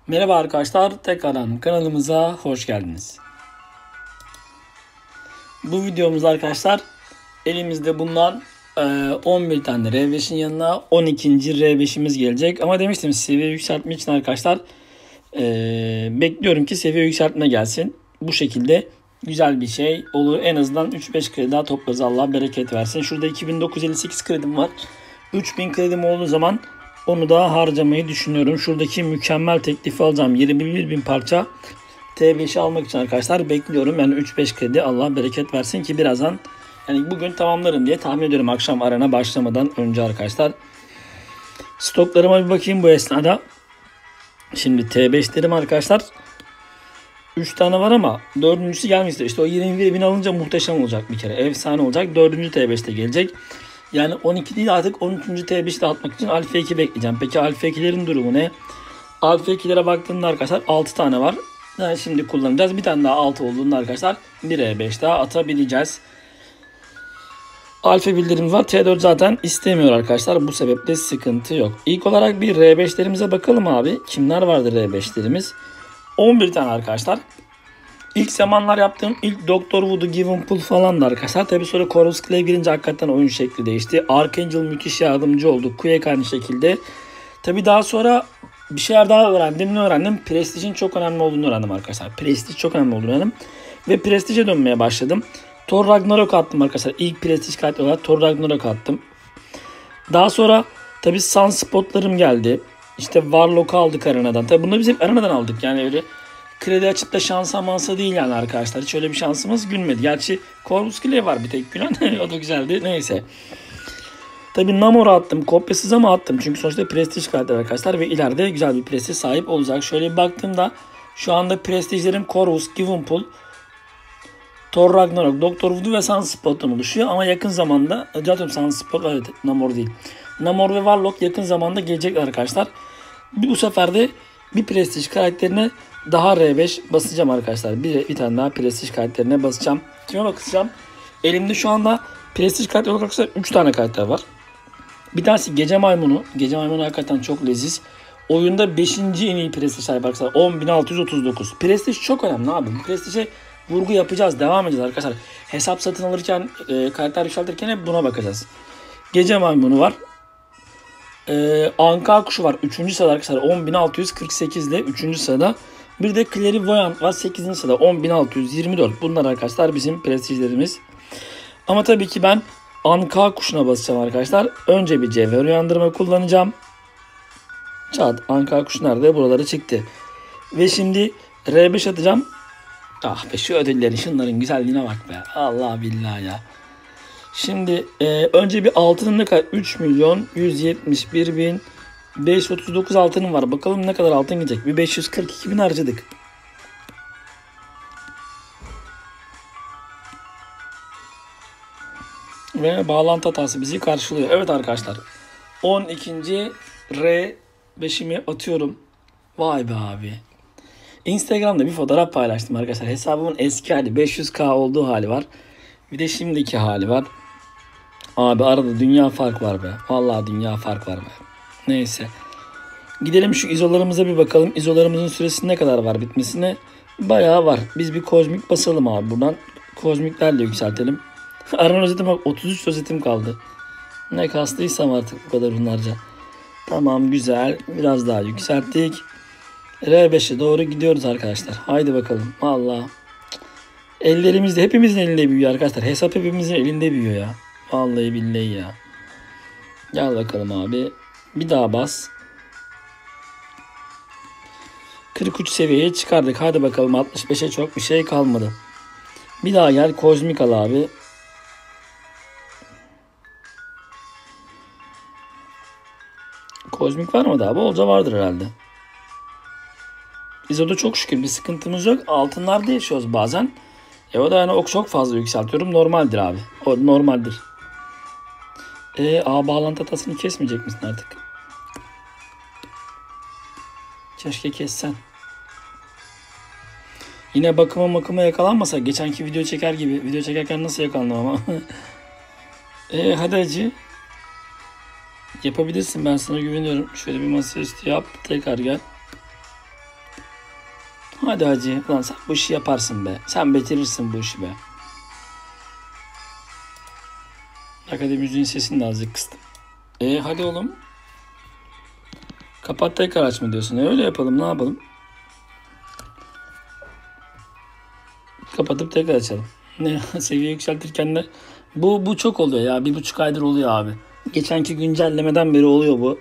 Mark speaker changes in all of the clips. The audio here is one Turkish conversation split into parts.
Speaker 1: Merhaba arkadaşlar, tekrardan kanalımıza hoş geldiniz. Bu videomuzda arkadaşlar elimizde bulunan 11 tane R5'in yanına 12. R5'imiz gelecek. Ama demiştim seviye yükseltme için arkadaşlar bekliyorum ki seviye yükseltme gelsin. Bu şekilde güzel bir şey olur. En azından 3-5 kredi daha toplarız, Allah bereket versin. Şurada 2958 kredim var. 3000 kredim olduğu zaman onu da harcamayı düşünüyorum. Şuradaki mükemmel teklifi alacağım. 21.000 parça T5'i almak için arkadaşlar bekliyorum. Yani 3-5 kredi, Allah bereket versin ki birazdan yani bugün tamamlarım diye tahmin ediyorum, akşam arena başlamadan önce arkadaşlar. Stoklarıma bir bakayım bu esnada. Şimdi T5'lerim arkadaşlar 3 tane var ama dördüncüsü gelmiştir. İşte o 21.000 alınca muhteşem olacak bir kere. Efsane olacak. Dördüncü T5'te gelecek. Yani 12 değil, artık 13. T5'te atmak için Alfa 2 bekleyeceğim. Peki Alfa 2'lerin durumu ne? Alfa 2'lere baktığımda arkadaşlar 6 tane var. Yani şimdi kullanacağız. Bir tane daha 6 olduğunda arkadaşlar 1 E5 daha atabileceğiz. Alfa bildirim var. T4 zaten istemiyor arkadaşlar. Bu sebeple sıkıntı yok. İlk olarak bir R5'lerimize bakalım abi. Kimler vardır R5'lerimiz? 11 tane arkadaşlar. İlk zamanlar yaptığım ilk Doctor Wood'u Given Pull falan da arkadaşlar. Tabi sonra Corvus Clay girince hakikaten oyun şekli değişti. Archangel müthiş yardımcı oldu. Quake aynı şekilde. Tabi daha sonra bir şeyler daha öğrendim. Ne öğrendim? Prestige'in çok önemli olduğunu öğrendim arkadaşlar. Prestige çok önemli olduğunu öğrendim. Ve Prestige'e dönmeye başladım. Thor Ragnarok attım arkadaşlar. İlk Prestige kart olarak Thor Ragnarok attım. Daha sonra tabi Sunspot'larım geldi. İşte Warlock'u aldık arenadan. Tabi bunları biz hep arenadan aldık. Yani öyle kredi açıp da şansa mansa değil yani arkadaşlar. Hiç öyle bir şansımız gülmedi. Gerçi Corvus Clay var bir tek gülen. O da güzeldi. Neyse. Tabi Namor'u attım. Kopyasız ama attım. Çünkü sonuçta Prestige kartlar arkadaşlar. Ve ileride güzel bir Prestige sahip olacak. Şöyle bir baktığımda şu anda Prestige'lerim Corvus, Givenpool, Thor Ragnarok, Doctor Voodoo ve Sunspot'tan oluşuyor. Ama yakın zamanda zaten Sunspot, evet, Namor değil. Namor ve Warlock yakın zamanda gelecek arkadaşlar. Bu sefer de bir Prestige karakterine daha R5 basacağım arkadaşlar. Bir tane daha Prestige karakterine basacağım. Kime bakacağım? Elimde şu anda Prestige karakter olarak 3 tane karakter var. Bir tanesi Gece Maymunu. Gece Maymunu hakikaten çok leziz. Oyunda 5. en iyi Prestige sahip arkadaşlar. 10.639. Prestige çok önemli abi. Bu Prestige'e vurgu yapacağız. Devam edeceğiz arkadaşlar. Hesap satın alırken, karakter yükseltirken hep buna bakacağız. Gece Maymunu var. Anka Kuşu var 3. sırada arkadaşlar, 10.648 ile 3. sırada. Bir de Clairvoyant var 8. sırada, 10.624. Bunlar arkadaşlar bizim prestijlerimiz. Ama tabii ki ben Anka Kuşu'na basacağım arkadaşlar. Önce bir cevher uyandırma kullanacağım. Çat, Anka Kuşu nerede? Buraları çıktı. Ve şimdi R5 atacağım. Ah be, şu ödüllerin, şunların güzelliğine bak be. Allah billahi ya. Şimdi önce bir altının ne kadar? 3.171.539 altının var. Bakalım ne kadar altın gidecek. Bir 542.000 harcadık. Ve bağlantı hatası bizi karşılıyor. Evet arkadaşlar. 12. R5'imi atıyorum. Vay be abi. Instagram'da bir fotoğraf paylaştım arkadaşlar. Hesabımın eski hali, 500k olduğu hali var. Bir de şimdiki hali var. Abi arada dünya fark var be. Vallahi dünya fark var be. Neyse. Gidelim şu izolarımıza bir bakalım. İzolarımızın süresi ne kadar var bitmesine? Bayağı var. Biz bir kozmik basalım abi buradan. Kozmiklerle yükseltelim. Arena rozetim bak, 33 rozetim kaldı. Ne kastıysam artık bu kadar bunlarca. Tamam, güzel. Biraz daha yükselttik. R5'e doğru gidiyoruz arkadaşlar. Haydi bakalım. Vallahi. Ellerimizde, hepimizin elinde büyüyor arkadaşlar. Hesap hepimizin elinde büyüyor ya. Vallahi billahi ya. Gel bakalım abi. Bir daha bas. 43 seviyeye çıkardık. Hadi bakalım, 65'e çok bir şey kalmadı. Bir daha gel. Kozmik al abi. Kozmik var mı daha? Bolca vardır herhalde. Biz orada çok şükür bir sıkıntımız yok. Altınlarda yaşıyoruz bazen. O da yani çok fazla yükseltiyorum. Normaldir abi. O normaldir. Bağlantı hatasını kesmeyecek misin artık? Keşke kessen. Yine bakıma yakalanmasa, geçenki video çeker gibi. Video çekerken nasıl yakalandım ama. Hadi acı. Yapabilirsin, ben sana güveniyorum. Şöyle bir masaüstü yap. Tekrar gel. Hadi hacı. Ulan sen bu işi yaparsın be. Sen bitirirsin bu işi be. Akademi müziğin sesini de azıcık kıstım. Hadi oğlum. Kapat tekrar aç mı diyorsun? Öyle yapalım, ne yapalım? Kapatıp tekrar açalım. Ne seviye yükseltirken de bu çok oluyor ya. 1,5 aydır oluyor abi. Geçenki güncellemeden beri oluyor bu.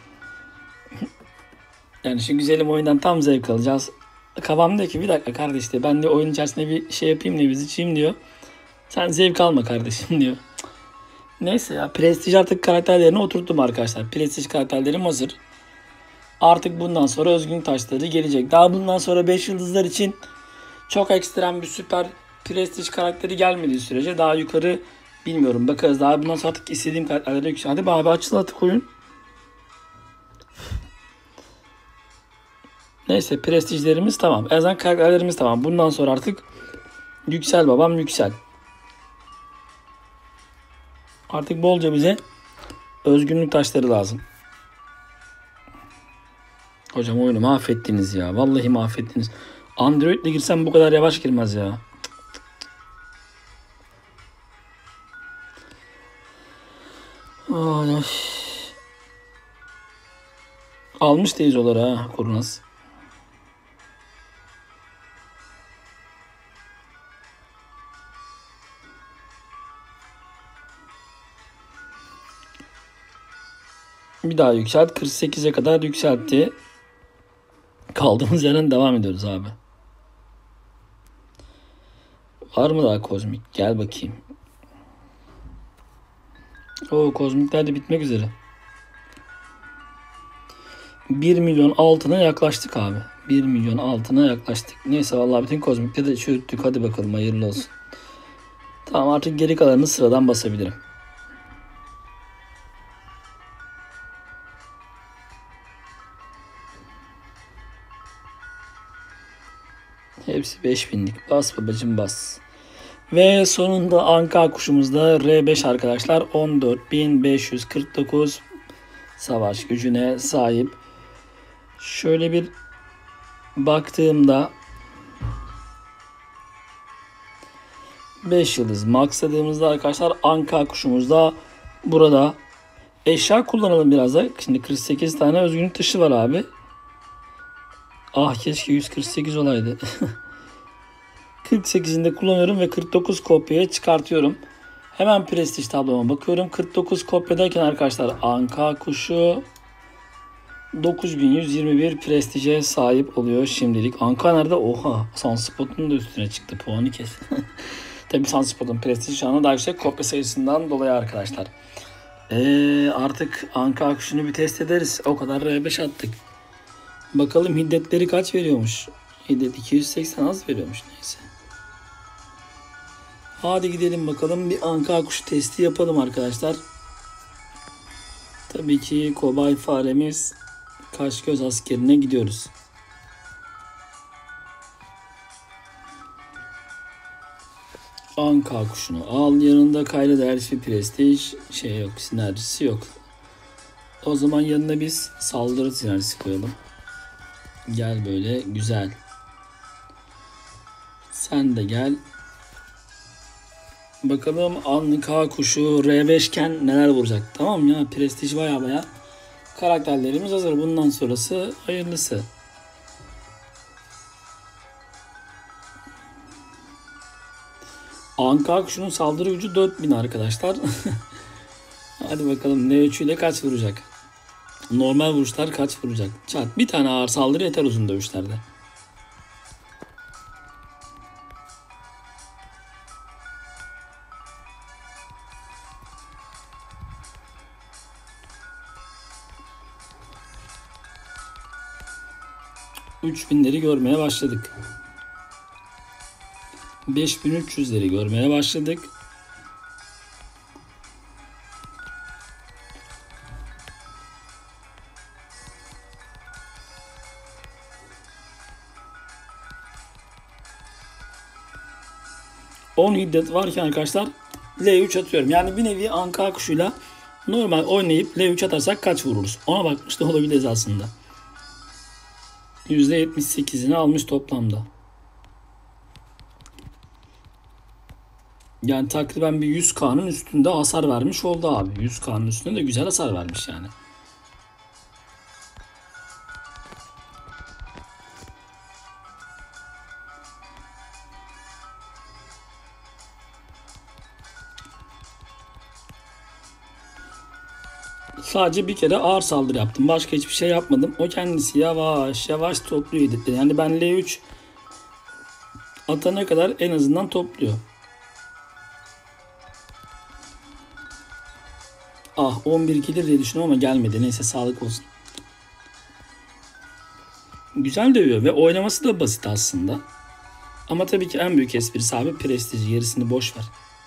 Speaker 1: Yani şu güzelim oyundan tam zevk alacağız. Kafam diyor ki bir dakika kardeş diyor. Ben de oyun içerisinde bir şey yapayım diyor. Bizi içeyim diyor. Sen zevk alma kardeşim diyor. Neyse ya. Prestij artık karakterlerini oturttum arkadaşlar. Prestij karakterlerim hazır. Artık bundan sonra özgün taşları gelecek. Daha bundan sonra 5 yıldızlar için çok ekstrem bir süper prestij karakteri gelmediği sürece daha yukarı bilmiyorum. Bakarız. Daha bundan sonra artık istediğim karakterlere yüksel. Hadi be abi, açıl artık oyun. Neyse, prestijlerimiz tamam. En azından karakterlerimiz tamam. Bundan sonra artık yüksel babam yüksel. Artık bolca bize özgünlük taşları lazım. Hocam oyunu mahvettiniz ya. Vallahi mahvettiniz. Android'le girsem bu kadar yavaş girmez ya. Ay. Almış teyzoları ha kurnaz. Bir daha yükselt. 48'e kadar yükseltti. Kaldığımız yerden devam ediyoruz abi. Var mı daha kozmik? Gel bakayım. O kozmikler de bitmek üzere. 1 milyon altına yaklaştık abi. 1 milyon altına yaklaştık. Neyse vallahi bütün kozmikleri de çürüttük. Hadi bakalım, hayırlı olsun. Tamam, artık geri kalanını sıradan basabilirim. Hepsi 5000'lik. Bas babacım bas. Ve sonunda anka kuşumuzda R5 arkadaşlar. 14.549 savaş gücüne sahip. Şöyle bir baktığımda 5 yıldız maxladığımızda arkadaşlar anka kuşumuzda burada eşya kullanalım biraz da. Şimdi 48 tane özgünlük taşı var abi. Ah keşke 148 olaydı. 48'inde kullanıyorum ve 49 kopyaya çıkartıyorum. Hemen prestij tabloma bakıyorum. 49 kopyadayken arkadaşlar anka kuşu 9121 prestije sahip oluyor şimdilik. Anka nerede? Oha. Sunspot'un da üstüne çıktı. Puanı kes. Tabii Sunspot'un prestiji şu anda daha yüksek kopya sayısından dolayı arkadaşlar. Artık anka kuşunu bir test ederiz. O kadar R5 attık. Bakalım hiddetleri kaç veriyormuş. Hiddet 280 az veriyormuş, neyse. Hadi gidelim bakalım bir anka kuşu testi yapalım arkadaşlar. Tabii ki kobay faremiz kaş göz askerine gidiyoruz. Anka kuşunu al, yanında kayda değerli bir prestij şey yok, sinerjisi yok. O zaman yanına biz saldırı sinerjisi koyalım. Gel böyle güzel. Sen de gel. Bakalım anka kuşu R5 iken neler vuracak. Tamam ya, prestij baya karakterlerimiz hazır. Bundan sonrası hayırlısı. Anka kuşunun saldırı gücü 4000 arkadaşlar. Hadi bakalım N3 ile kaç vuracak. Normal vuruşlar kaç vuracak. Çat, bir tane ağır saldırı yeter uzun dövüşlerde. ...3000'leri görmeye başladık. 5300'leri görmeye başladık. ...10 hiddet varken arkadaşlar L3 atıyorum. Yani bir nevi anka kuşuyla normal oynayıp L3 atarsak kaç vururuz? Ona bakmış da olabiliriz aslında. %78'ini almış toplamda. Yani takriben bir 100K'nın üstünde hasar vermiş oldu abi. 100K'nın üstünde de güzel hasar vermiş yani. Sadece bir kere ağır saldırı yaptım. Başka hiçbir şey yapmadım. O kendisi yavaş yavaş topluyor editleri. Yani ben L3 atana kadar en azından topluyor. Ah 11 gelir diye düşünüyorum ama gelmedi. Neyse sağlık olsun. Güzel dövüyor ve oynaması da basit aslında. Ama tabii ki en büyük esprisi abi prestij. Gerisini boş ver.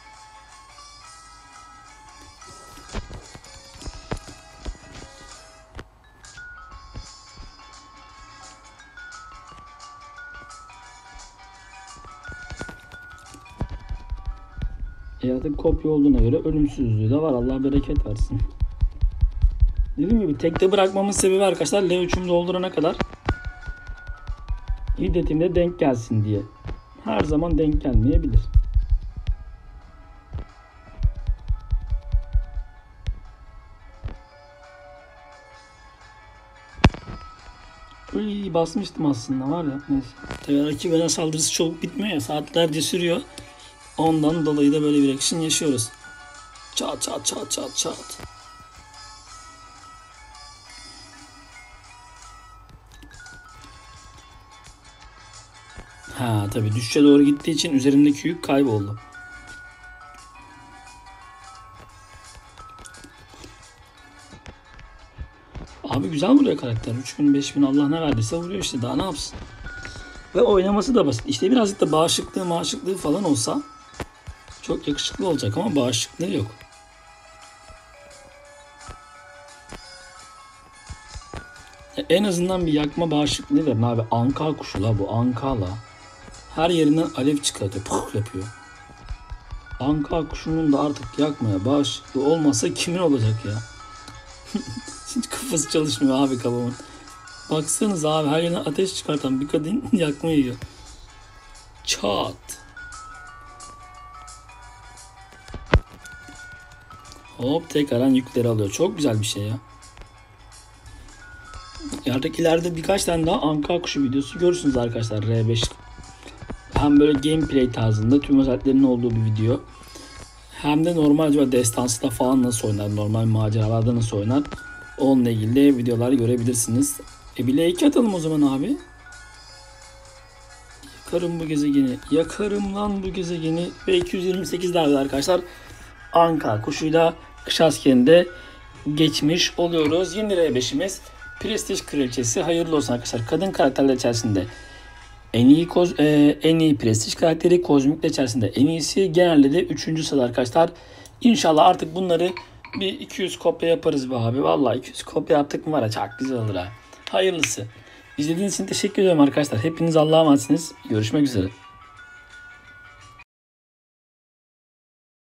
Speaker 1: Artık kopya olduğuna göre ölümsüzlüğü de var. Allah bereket versin. Dediğim gibi tekte bırakmamın sebebi arkadaşlar L3'ümü doldurana kadar hiddetimde denk gelsin diye. Her zaman denk gelmeyebilir. Uy, basmıştım aslında var ya. Neyse. Tabii rakibine saldırısı çok bitmiyor ya. Saatlerce sürüyor. Ondan dolayı da böyle bir action yaşıyoruz. Çat çat çat çat çat. Ha tabii düşüşe doğru gittiği için üzerindeki yük kayboldu. Abi güzel vuruyor karakter. 3000 5000 Allah ne verdiyse vuruyor işte, daha ne yapsın. Ve oynaması da basit. İşte birazcık da bağışıklığı falan olsa çok yakışıklı olacak ama bağışıklığı yok. En azından bir yakma bağışıklığı verin abi. Anka kuşu la bu, Anka'la. Her yerinden alev çıkartıyor. Puf yapıyor. Anka kuşunun da artık yakmaya bağışıklığı olmasa kimin olacak ya? Hiç kafası çalışmıyor abi kafamın. Baksanız abi her yerine ateş çıkartan bir kadın yakma yiyor. Çat. Hop tekrardan yükleri alıyor. Çok güzel bir şey ya. Artık ileride birkaç tane daha Anka kuşu videosu görürsünüz arkadaşlar R5. Hem böyle gameplay tarzında tüm özelliklerinin olduğu bir video. Hem de normal acaba destansıda falan nasıl oynar, normal maceralarda nasıl oynar. Onunla ilgili de videolar görebilirsiniz. Bile 2 atalım o zaman abi. Yakarım bu gezegeni. Yakarım lan bu gezegeni. Ve 228 derdi arkadaşlar. Anka kuşuyla kış askerinde geçmiş oluyoruz. Yeni R5'imiz. Prestij Kraliçesi. Hayırlı olsun arkadaşlar. Kadın karakterler içerisinde en iyi prestij karakteri, kozmikler içerisinde en iyisi, genelde de 3. sırada arkadaşlar. İnşallah artık bunları bir 200 kopya yaparız be abi. Vallahi 200 kopya yaptık mı var ya, çok güzel olur ha. Hayırlısı. İzlediğiniz için teşekkür ederim arkadaşlar. Hepiniz Allah'a emanetsiniz. Görüşmek üzere.